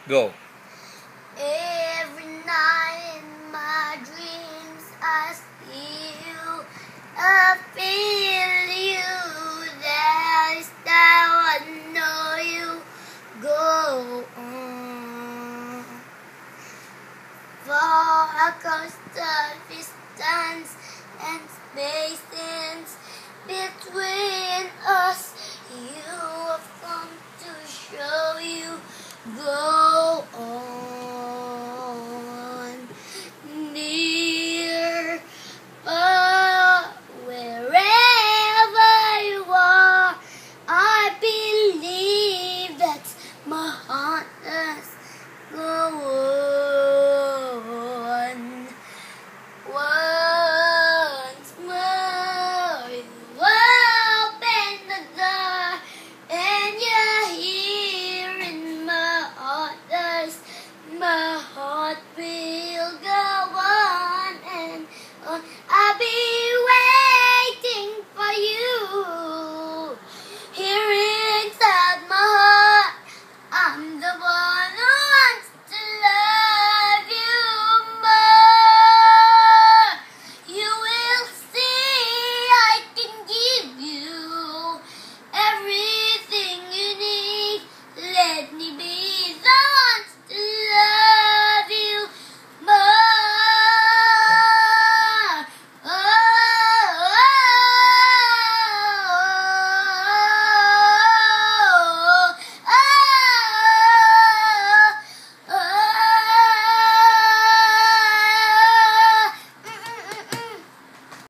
Go. Every night in my dreams I see you, I feel you, that is how I know you. Go on, far across the distance and spaces between us, you have come to show you. Go